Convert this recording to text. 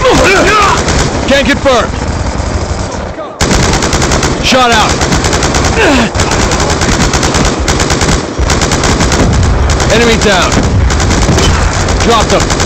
Can confirm. Shot out. Enemy down. Dropped him.